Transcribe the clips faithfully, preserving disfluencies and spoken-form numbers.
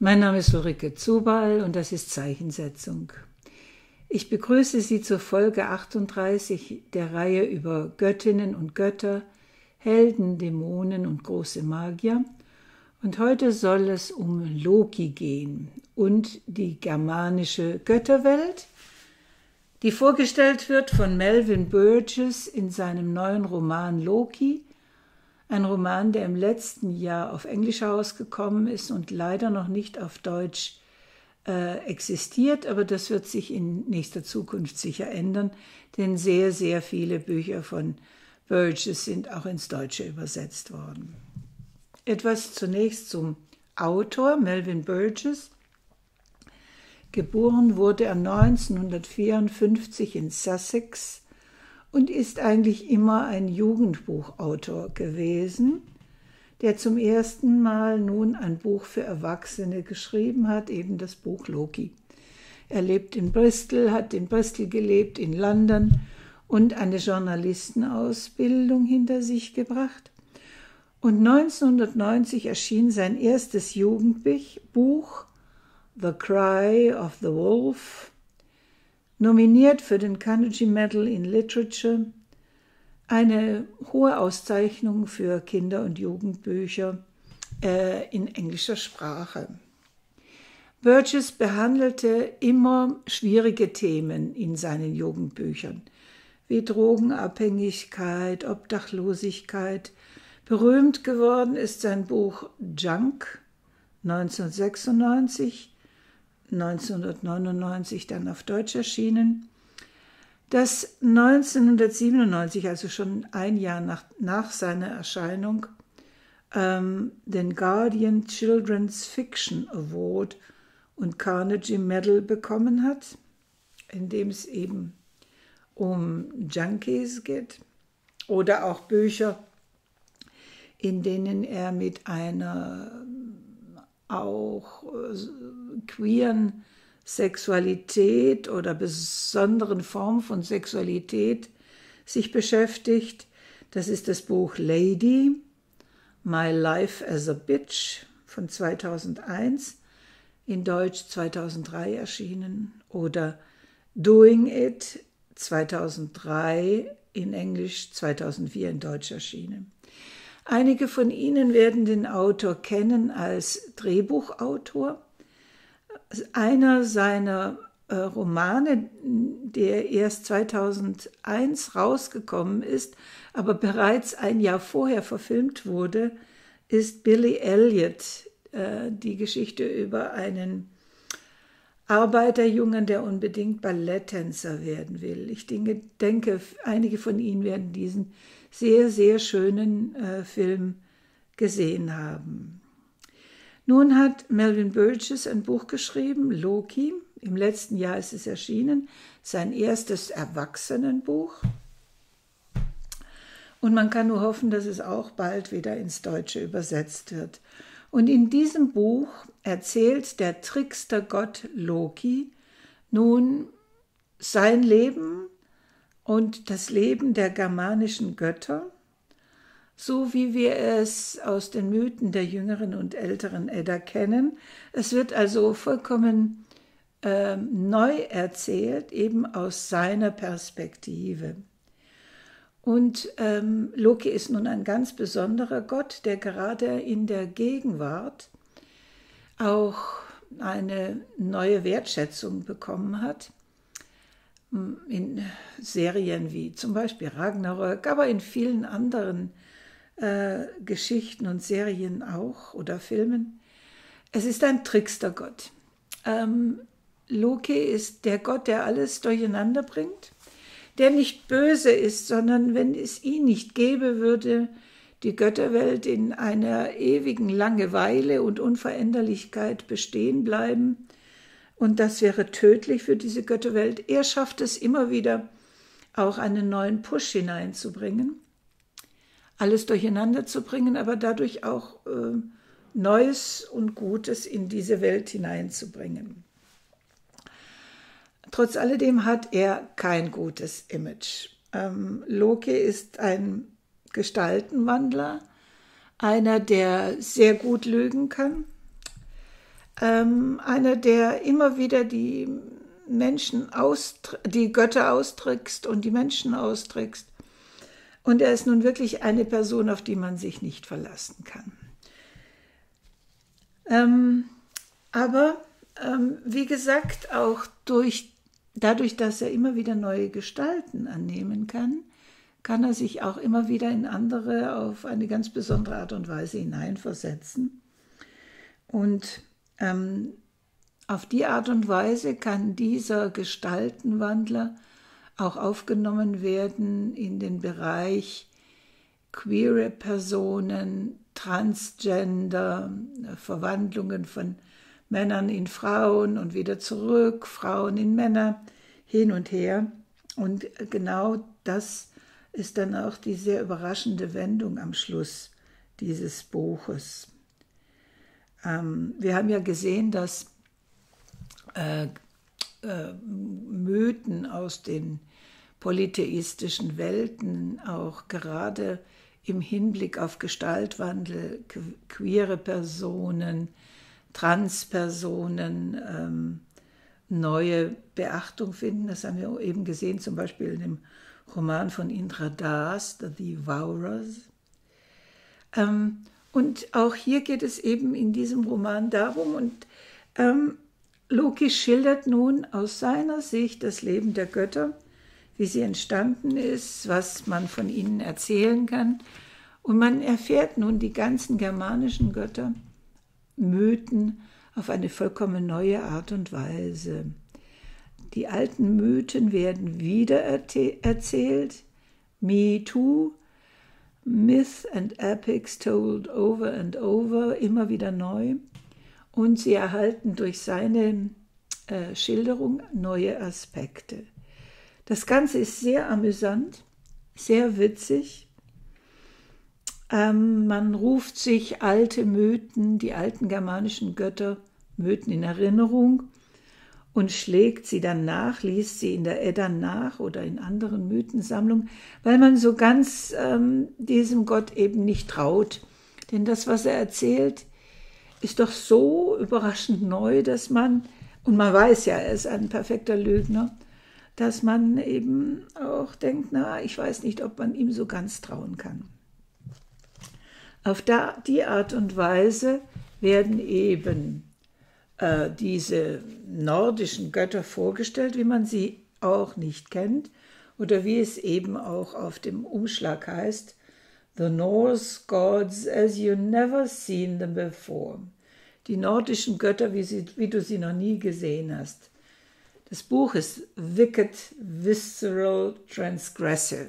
Mein Name ist Ulrike Zubal und das ist Zeichensetzung. Ich begrüße Sie zur Folge achtunddreißig der Reihe über Göttinnen und Götter, Helden, Dämonen und große Magier. Und heute soll es um Loki gehen und die germanische Götterwelt, die vorgestellt wird von Melvin Burgess in seinem neuen Roman Loki, ein Roman, der im letzten Jahr auf Englisch herausgekommen ist und leider noch nicht auf Deutsch äh, existiert, aber das wird sich in nächster Zukunft sicher ändern, denn sehr, sehr viele Bücher von Burgess sind auch ins Deutsche übersetzt worden. Etwas zunächst zum Autor, Melvin Burgess. Geboren wurde er neunzehnhundertvierundfünfzig in Sussex und ist eigentlich immer ein Jugendbuchautor gewesen, der zum ersten Mal nun ein Buch für Erwachsene geschrieben hat, eben das Buch Loki. Er lebt in Bristol, hat in Bristol gelebt, in London und eine Journalistenausbildung hinter sich gebracht. Und neunzehnhundertneunzig erschien sein erstes Jugendbuch, The Cry of the Wolf, nominiert für den Carnegie Medal in Literature, eine hohe Auszeichnung für Kinder- und Jugendbücher äh, in englischer Sprache. Burgess behandelte immer schwierige Themen in seinen Jugendbüchern, wie Drogenabhängigkeit, Obdachlosigkeit. Berühmt geworden ist sein Buch Junk neunzehnhundertsechsundneunzig, neunzehnhundertneunundneunzig dann auf Deutsch erschienen, das neunzehnhundertsiebenundneunzig, also schon ein Jahr nach, nach seiner Erscheinung, ähm, den Guardian Children's Fiction Award und Carnegie Medal bekommen hat, in dem es eben um Junkies geht, oder auch Bücher, in denen er mit einer auch queeren Sexualität oder besonderen Form von Sexualität sich beschäftigt. Das ist das Buch Lady, My Life as a Bitch von zweitausendeins, in Deutsch zweitausenddrei erschienen, oder Doing It zweitausenddrei, in Englisch zweitausendvier in Deutsch erschienen. Einige von Ihnen werden den Autor kennen als Drehbuchautor. Einer seiner äh, Romane, der erst zweitausendeins rausgekommen ist, aber bereits ein Jahr vorher verfilmt wurde, ist Billy Elliot, äh, die Geschichte über einen Arbeiterjungen, der unbedingt Balletttänzer werden will. Ich denke, denke, einige von Ihnen werden diesen sehr, sehr schönen äh, Film gesehen haben. Nun hat Melvin Burgess ein Buch geschrieben, Loki. Im letzten Jahr ist es erschienen, sein erstes Erwachsenenbuch. Und man kann nur hoffen, dass es auch bald wieder ins Deutsche übersetzt wird. Und in diesem Buch erzählt der Trickstergott Loki nun sein Leben und das Leben der germanischen Götter, so wie wir es aus den Mythen der jüngeren und älteren Edda kennen. Es wird also vollkommen äh, neu erzählt, eben aus seiner Perspektive. Und ähm, Loki ist nun ein ganz besonderer Gott, der gerade in der Gegenwart auch eine neue Wertschätzung bekommen hat. In Serien wie zum Beispiel Ragnarök, aber in vielen anderen äh, Geschichten und Serien auch oder Filmen. Es ist ein Trickstergott. Ähm, Loki ist der Gott, der alles durcheinander bringt, der nicht böse ist, sondern wenn es ihn nicht gäbe, würde die Götterwelt in einer ewigen Langeweile und Unveränderlichkeit bestehen bleiben. Und das wäre tödlich für diese Götterwelt. Er schafft es immer wieder, auch einen neuen Push hineinzubringen, alles durcheinander zu bringen, aber dadurch auch äh, Neues und Gutes in diese Welt hineinzubringen. Trotz alledem hat er kein gutes Image. Ähm, Loki ist ein Gestaltenwandler, einer, der sehr gut lügen kann, ähm, einer, der immer wieder die Menschen austr- die Götter austrickst und die Menschen austrickst. Und er ist nun wirklich eine Person, auf die man sich nicht verlassen kann. Ähm, aber ähm, wie gesagt, auch durch, dadurch, dass er immer wieder neue Gestalten annehmen kann, kann er sich auch immer wieder in andere auf eine ganz besondere Art und Weise hineinversetzen. Und ähm, auf die Art und Weise kann dieser Gestaltenwandler auch aufgenommen werden in den Bereich queere Personen, Transgender, Verwandlungen von Männern in Frauen und wieder zurück, Frauen in Männer, hin und her. Und genau das ist dann auch die sehr überraschende Wendung am Schluss dieses Buches. Ähm, wir haben ja gesehen, dass äh, äh, Mythen aus den polytheistischen Welten auch gerade im Hinblick auf Gestaltwandel, queere Personen, Transpersonen ähm, neue Beachtung finden. Das haben wir eben gesehen, zum Beispiel in dem Roman von Indra Das, The Devourers. Ähm, und auch hier geht es eben in diesem Roman darum, und ähm, Loki schildert nun aus seiner Sicht das Leben der Götter, wie sie entstanden ist, was man von ihnen erzählen kann. Und man erfährt nun die ganzen germanischen Götter, Mythen auf eine vollkommen neue Art und Weise. Die alten Mythen werden wieder erzählt, Me Too, Myth and Epics told over and over, immer wieder neu. Und sie erhalten durch seine äh, Schilderung neue Aspekte. Das Ganze ist sehr amüsant, sehr witzig. Ähm, man ruft sich alte Mythen, die alten germanischen Götter, Mythen in Erinnerung und schlägt sie dann nach, liest sie in der Edda nach oder in anderen Mythensammlungen, weil man so ganz ähm, diesem Gott eben nicht traut. Denn das, was er erzählt, ist doch so überraschend neu, dass man, und man weiß ja, er ist ein perfekter Lügner, dass man eben auch denkt, na, ich weiß nicht, ob man ihm so ganz trauen kann. Auf die Art und Weise werden eben äh, diese nordischen Götter vorgestellt, wie man sie auch nicht kennt, oder wie es eben auch auf dem Umschlag heißt, The Norse gods as you never seen them before. Die nordischen Götter, wie, sie, wie du sie noch nie gesehen hast. Das Buch ist Wicked, Visceral, Transgressive.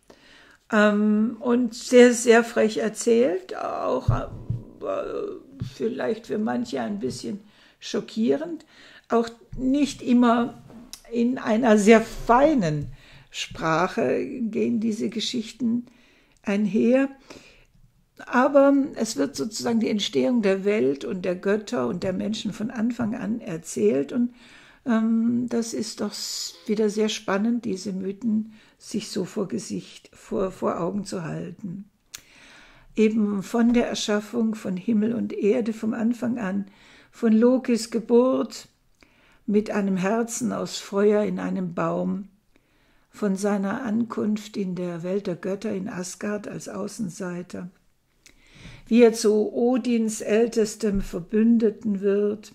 Ähm, und sehr, sehr frech erzählt, auch äh, vielleicht für manche ein bisschen schockierend. Auch nicht immer in einer sehr feinen Sprache gehen diese Geschichten einher. Aber es wird sozusagen die Entstehung der Welt und der Götter und der Menschen von Anfang an erzählt. Und ähm, das ist doch wieder sehr spannend, diese Mythen sich so vor Gesicht, vor, vor Augen zu halten. Eben von der Erschaffung von Himmel und Erde vom Anfang an, von Lokis Geburt mit einem Herzen aus Feuer in einem Baum, von seiner Ankunft in der Welt der Götter in Asgard als Außenseiter, wie er zu Odins ältestem Verbündeten wird.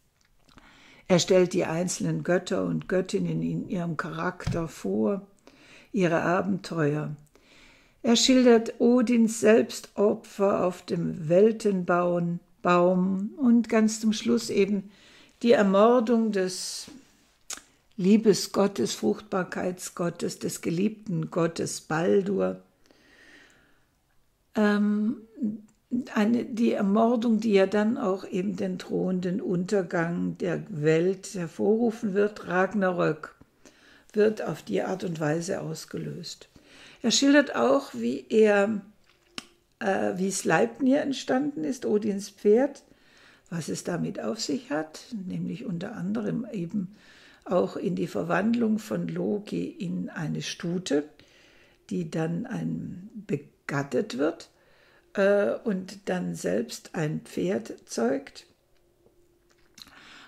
Er stellt die einzelnen Götter und Göttinnen in ihrem Charakter vor, ihre Abenteuer. Er schildert Odins Selbstopfer auf dem Weltenbaum Baum und ganz zum Schluss eben die Ermordung des Liebesgottes, Fruchtbarkeitsgottes, des geliebten Gottes Baldur. Ähm, eine, die Ermordung, die ja dann auch eben den drohenden Untergang der Welt hervorrufen wird, Ragnarök, wird auf die Art und Weise ausgelöst. Er schildert auch, wie er, äh, wie Sleipnir entstanden ist, Odins Pferd, was es damit auf sich hat, nämlich unter anderem eben auch in die Verwandlung von Loki in eine Stute, die dann ein, begattet wird äh, und dann selbst ein Pferd zeugt.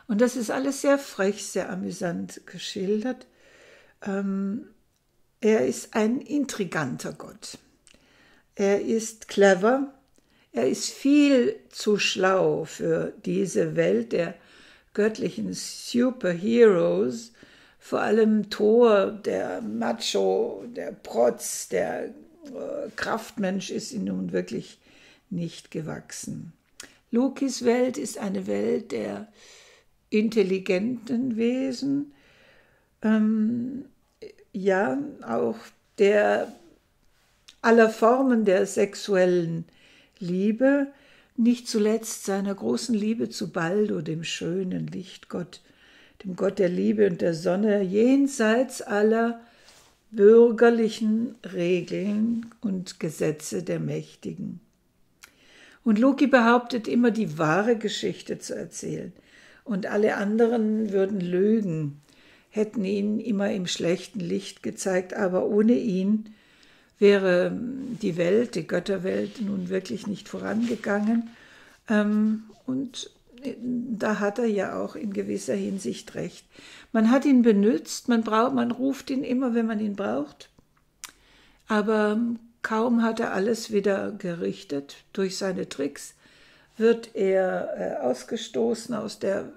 Und das ist alles sehr frech, sehr amüsant geschildert. Ähm, er ist ein intriganter Gott. Er ist clever. Er ist viel zu schlau für diese Welt der göttlichen Superheroes. Vor allem Thor, der Macho, der Protz, der äh, Kraftmensch ist ihm nun wirklich nicht gewachsen. Lokis Welt ist eine Welt der intelligenten Wesen, ähm, ja, auch der aller Formen der sexuellen Liebe, nicht zuletzt seiner großen Liebe zu Baldur, dem schönen Lichtgott, dem Gott der Liebe und der Sonne, jenseits aller bürgerlichen Regeln und Gesetze der Mächtigen. Und Loki behauptet immer, die wahre Geschichte zu erzählen. Und alle anderen würden lügen, hätten ihn immer im schlechten Licht gezeigt, aber ohne ihn wäre die Welt, die Götterwelt, nun wirklich nicht vorangegangen. Und da hat er ja auch in gewisser Hinsicht recht. Man hat ihn benutzt, man, braucht, man ruft ihn immer, wenn man ihn braucht, aber kaum hat er alles wieder gerichtet durch seine Tricks, wird er ausgestoßen aus der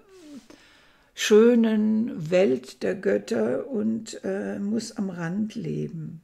schönen Welt der Götter und äh, muss am Rand leben.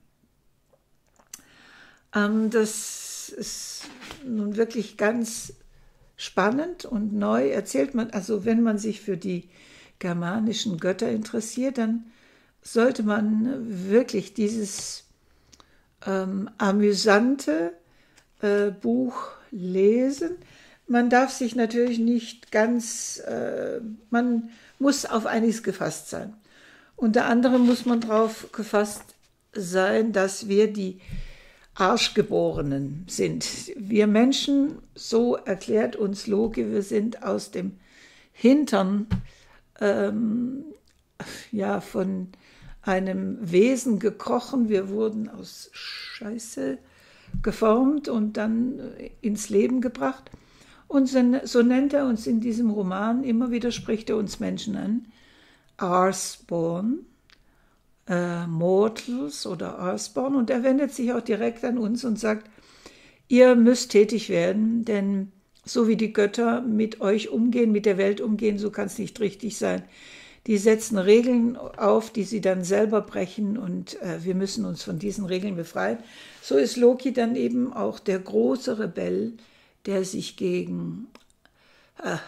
Ähm, das ist nun wirklich ganz spannend und neu. Erzählt man, also wenn man sich für die germanischen Götter interessiert, dann sollte man wirklich dieses ähm, amüsante äh, Buch lesen. Man darf sich natürlich nicht ganz, äh, man muss auf einiges gefasst sein. Unter anderem muss man darauf gefasst sein, dass wir die Arschgeborenen sind. Wir Menschen, so erklärt uns Loki, wir sind aus dem Hintern ähm, ja, von einem Wesen gekrochen. Wir wurden aus Scheiße geformt und dann ins Leben gebracht. Und so nennt er uns in diesem Roman, immer wieder spricht er uns Menschen an, Arsborn, äh, Mortals oder Arsborn. Und er wendet sich auch direkt an uns und sagt, ihr müsst tätig werden, denn so wie die Götter mit euch umgehen, mit der Welt umgehen, so kann es nicht richtig sein. Die setzen Regeln auf, die sie dann selber brechen und äh, wir müssen uns von diesen Regeln befreien. So ist Loki dann eben auch der große Rebell, der sich gegen äh,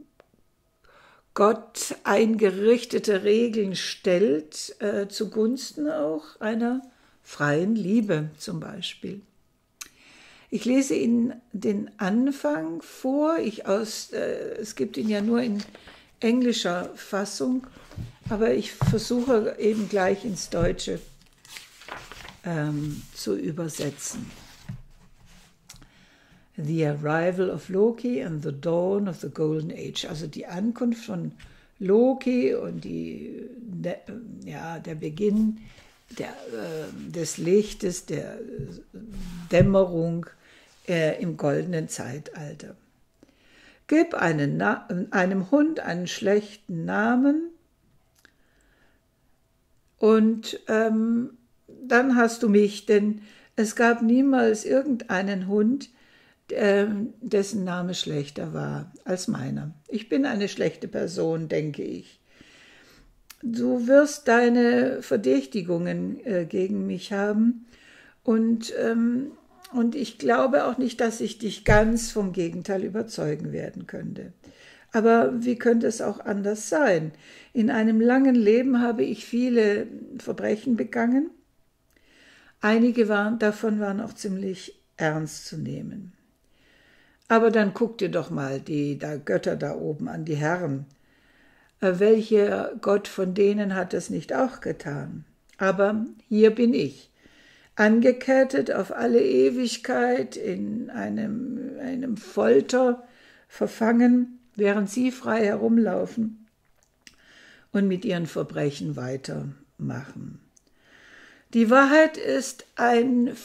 Gott eingerichtete Regeln stellt, äh, zugunsten auch einer freien Liebe zum Beispiel. Ich lese Ihnen den Anfang vor. Ich aus, äh, es gibt ihn ja nur in englischer Fassung, aber ich versuche eben gleich ins Deutsche ähm, zu übersetzen. The Arrival of Loki and the Dawn of the Golden Age, also die Ankunft von Loki und die, ja, der Beginn der, äh, des Lichtes, der Dämmerung äh, im goldenen Zeitalter. Gib einen Na- einem Hund einen schlechten Namen und ähm, dann hast du mich, denn es gab niemals irgendeinen Hund, dessen Name schlechter war als meiner. Ich bin eine schlechte Person, denke ich. Du wirst deine Verdächtigungen äh, gegen mich haben und, ähm, und ich glaube auch nicht, dass ich dich ganz vom Gegenteil überzeugen werden könnte. Aber wie könnte es auch anders sein? In einem langen Leben habe ich viele Verbrechen begangen. Einige waren, davon waren auch ziemlich ernst zu nehmen. Aber dann guck dir doch mal die da Götter da oben an, die Herren. Welcher Gott von denen hat das nicht auch getan? Aber hier bin ich, angekettet auf alle Ewigkeit, in einem, einem Folter verfangen, während sie frei herumlaufen und mit ihren Verbrechen weitermachen. Die Wahrheit ist ein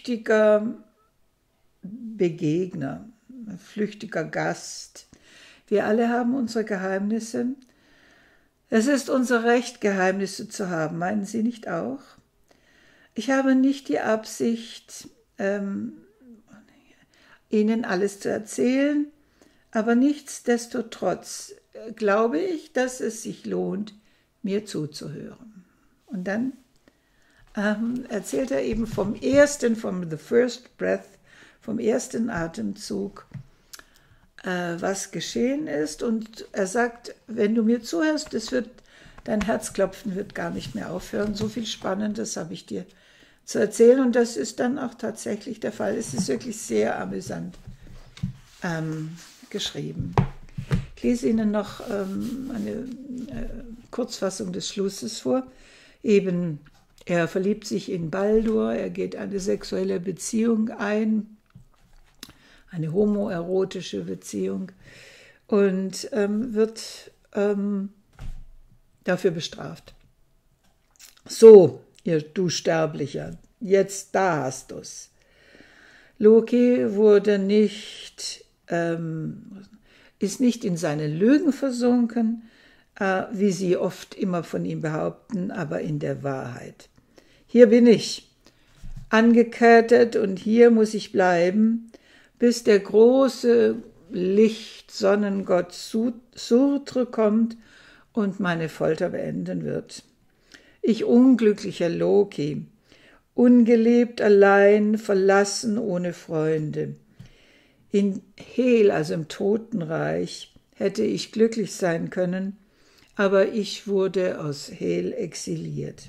flüchtiger Begegner, ein flüchtiger Gast. Wir alle haben unsere Geheimnisse. Es ist unser Recht, Geheimnisse zu haben, meinen Sie nicht auch? Ich habe nicht die Absicht, ähm, Ihnen alles zu erzählen, aber nichtsdestotrotz glaube ich, dass es sich lohnt, mir zuzuhören. Und dann ähm, erzählt er eben vom ersten, vom The First Breath, vom ersten Atemzug, äh, was geschehen ist. Und er sagt, wenn du mir zuhörst, es wird, dein Herzklopfen wird gar nicht mehr aufhören. So viel Spannendes habe ich dir zu erzählen. Und das ist dann auch tatsächlich der Fall. Es ist wirklich sehr amüsant ähm, geschrieben. Ich lese Ihnen noch ähm, eine äh, Kurzfassung des Schlusses vor. Eben, er verliebt sich in Baldur, er geht eine sexuelle Beziehung ein, eine homoerotische Beziehung, und ähm, wird ähm, dafür bestraft. So, ihr, du Sterblicher, jetzt da hast du's. Loki wurde nicht, ähm, ist nicht in seine Lügen versunken, äh, wie sie oft immer von ihm behaupten, aber in der Wahrheit. Hier bin ich, angekettet, und hier muss ich bleiben, bis der große Licht-Sonnengott Surtr kommt und meine Folter beenden wird. Ich unglücklicher Loki, ungelebt, allein, verlassen, ohne Freunde. In Hel, also im Totenreich, hätte ich glücklich sein können, aber ich wurde aus Hel exiliert.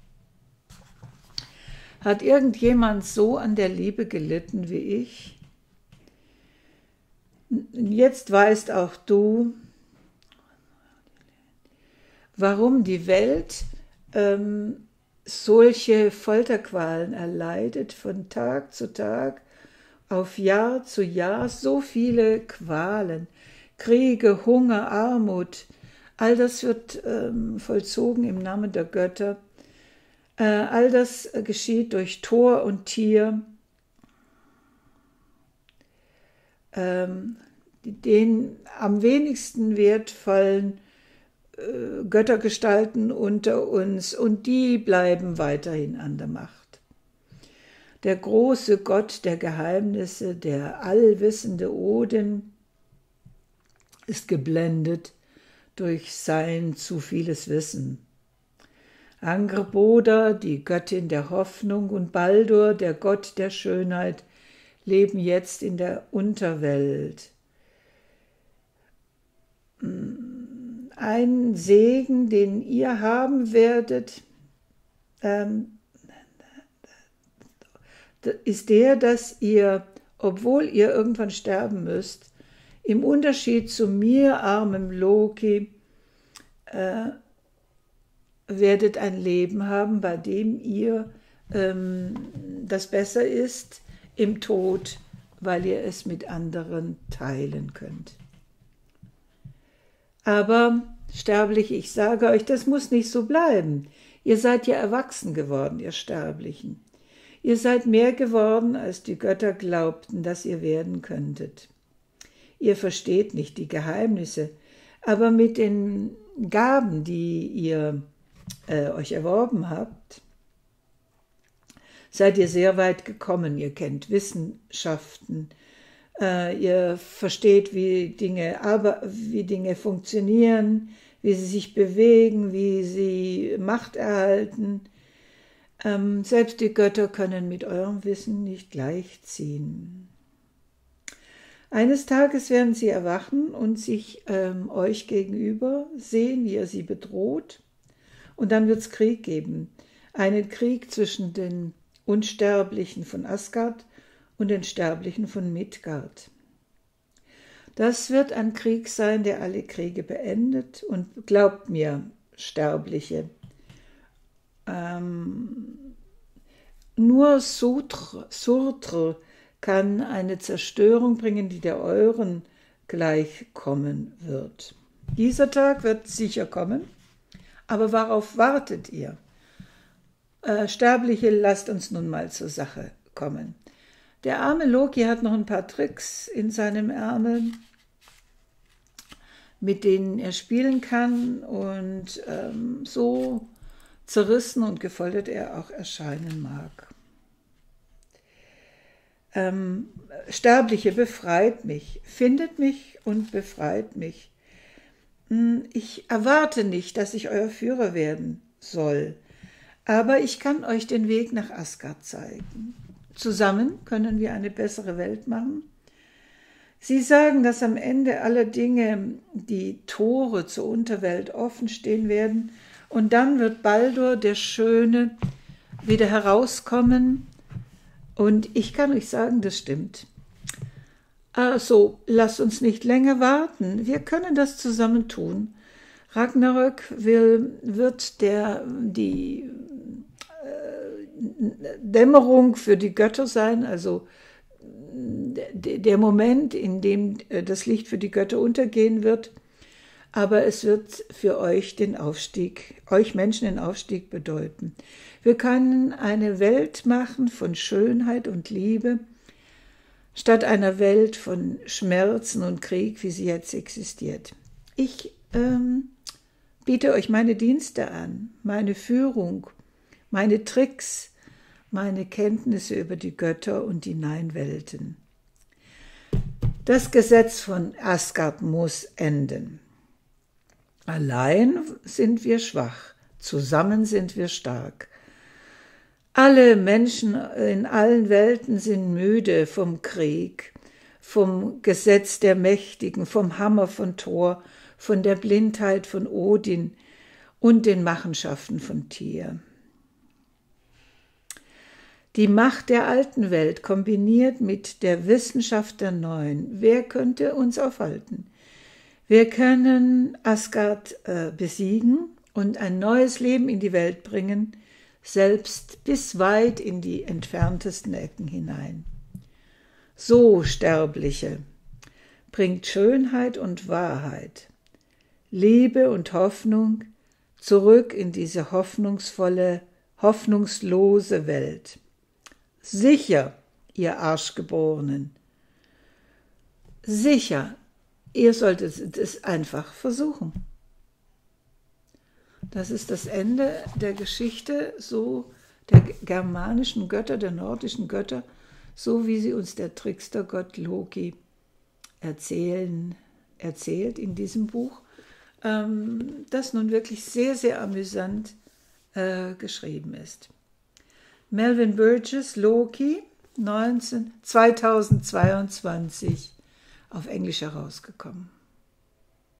Hat irgendjemand so an der Liebe gelitten wie ich? Jetzt weißt auch du, warum die Welt ähm, solche Folterqualen erleidet, von Tag zu Tag, auf Jahr zu Jahr, so viele Qualen, Kriege, Hunger, Armut, all das wird ähm, vollzogen im Namen der Götter. Äh, all das geschieht durch Tor und Tier, ähm, den am wenigsten wertvollen äh, Göttergestalten unter uns, und die bleiben weiterhin an der Macht. Der große Gott der Geheimnisse, der allwissende Odin, ist geblendet durch sein zu vieles Wissen. Angrboda, die Göttin der Hoffnung, und Baldur, der Gott der Schönheit, leben jetzt in der Unterwelt. Ein Segen, den ihr haben werdet, ähm, ist der, dass ihr, obwohl ihr irgendwann sterben müsst, im Unterschied zu mir, armem Loki, äh, werdet ein Leben haben, bei dem ihr ähm, das besser ist im Tod, weil ihr es mit anderen teilen könnt. Aber, Sterbliche, ich sage euch, das muss nicht so bleiben. Ihr seid ja erwachsen geworden, ihr Sterblichen. Ihr seid mehr geworden, als die Götter glaubten, dass ihr werden könntet. Ihr versteht nicht die Geheimnisse, aber mit den Gaben, die ihr äh, euch erworben habt, seid ihr sehr weit gekommen. Ihr kennt Wissenschaften, äh, ihr versteht, wie Dinge, aber, wie Dinge funktionieren, wie sie sich bewegen, wie sie Macht erhalten. Ähm, selbst die Götter können mit eurem Wissen nicht gleichziehen. Eines Tages werden sie erwachen und sich ähm, euch gegenüber sehen, wie ihr sie bedroht. Und dann wird es Krieg geben. Einen Krieg zwischen den Unsterblichen von Asgard und den Sterblichen von Midgard. Das wird ein Krieg sein, der alle Kriege beendet. Und glaubt mir, Sterbliche, ähm, nur Surtr, Surtr kann eine Zerstörung bringen, die der euren gleichkommen wird. Dieser Tag wird sicher kommen, aber worauf wartet ihr? Äh, Sterbliche, lasst uns nun mal zur Sache kommen. Der arme Loki hat noch ein paar Tricks in seinem Ärmel. mit denen er spielen kann, und ähm, so zerrissen und gefoltert er auch erscheinen mag. Ähm, Sterbliche, befreit mich, findet mich und befreit mich. Ich erwarte nicht, dass ich euer Führer werden soll, aber ich kann euch den Weg nach Asgard zeigen. Zusammen können wir eine bessere Welt machen. Sie sagen, dass am Ende aller Dinge die Tore zur Unterwelt offen stehen werden, und dann wird Baldur, der Schöne, wieder herauskommen. Und ich kann euch sagen, das stimmt. Also, lasst uns nicht länger warten. Wir können das zusammen tun. Ragnarök will, wird der, die äh, Dämmerung für die Götter sein, also der Moment, in dem das Licht für die Götter untergehen wird, aber es wird für euch den Aufstieg, euch Menschen den Aufstieg bedeuten. Wir können eine Welt machen von Schönheit und Liebe, statt einer Welt von Schmerzen und Krieg, wie sie jetzt existiert. Ich ähm, biete euch meine Dienste an, meine Führung, meine Tricks, meine Kenntnisse über die Götter und die Neinwelten. Das Gesetz von Asgard muss enden. Allein sind wir schwach, zusammen sind wir stark. Alle Menschen in allen Welten sind müde vom Krieg, vom Gesetz der Mächtigen, vom Hammer von Thor, von der Blindheit von Odin und den Machenschaften von Tyr. Die Macht der alten Welt kombiniert mit der Wissenschaft der neuen. Wer könnte uns aufhalten? Wir können Asgard äh, besiegen und ein neues Leben in die Welt bringen, selbst bis weit in die entferntesten Ecken hinein. So, Sterbliche, bringt Schönheit und Wahrheit, Liebe und Hoffnung zurück in diese hoffnungsvolle, hoffnungslose Welt. Sicher, ihr Arschgeborenen, sicher, ihr solltet es einfach versuchen. Das ist das Ende der Geschichte, so der germanischen Götter, der nordischen Götter, so wie sie uns der Trickstergott Loki erzählen, erzählt in diesem Buch, ähm, das nun wirklich sehr, sehr amüsant äh, geschrieben ist. Melvin Burgess, Loki, neunzehn, zweitausendzweiundzwanzig, auf Englisch herausgekommen.